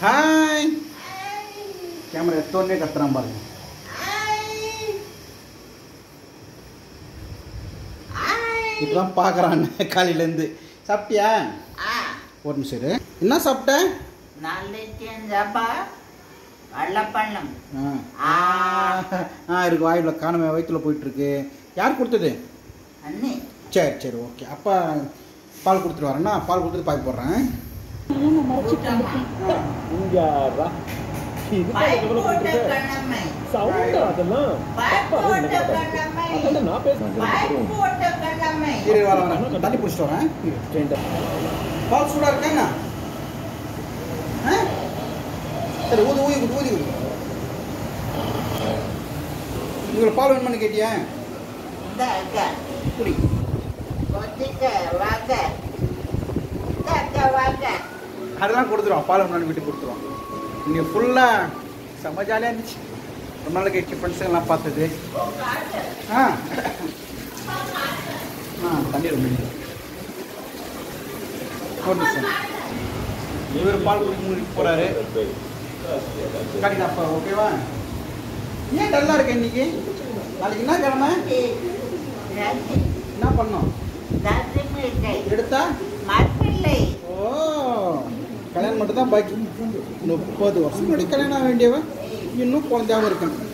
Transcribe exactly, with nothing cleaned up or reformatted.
Hi camera எடுத்தோடனே கத்துறான் பாருங்க. இப்பதான் பார்க்குறான் காலையிலேருந்து. சாப்பிட்டியா? ஒரு நிமிஷம் இரு. என்ன சாப்பிட்ட? ஆ இருக்கு வாயில் காணமே வயிற்றுல போயிட்டு இருக்கு. யார் கொடுத்தது? சரி சரி ஓகே. அப்பா பால் கொடுத்துட்டு வரேன்னா பால் கொடுத்துட்டு பாய் போடுறேன். தண்ணி பிடிச்சிட்டு வரேன். பால் சூடா இருக்கா? சரி ஊதி ஊதி ஊதி ஊதி உங்களுக்கு பால் வேணுமான்னு கேட்டியா? குடி. அதெல்லாம் கொடுத்துருவோம். பால் வேணுமான்னு வீட்டுக்கு கொடுத்துருவோம். இங்கே ஃபுல்லாக செம்ம ஜாலியாக இருந்துச்சு. ரொம்ப நாளைக்கு கட்சி ஃப்ரெண்ட்ஸுங்கெல்லாம் பார்த்தது. ஆ ஆ தண்ணி ரொம்ப ஒரு நிமிஷம். இவர் பால் குடிக்க முடிக்க போகிறாரு. காட்டிதாப்பா ஓகேவா? ஏன் டல்லாக இருக்க இன்னைக்கு? நாளைக்கு என்ன கிழமை? என்ன பண்ணோம்? எடுத்தா ஓ கல்யாணம் மட்டும் தான் பாக்கி. முப்பது வருஷம் முன்னாடி கல்யாணம் ஆக வேண்டியவன் இன்னும் குழந்தையாகவும் இருக்கேன்.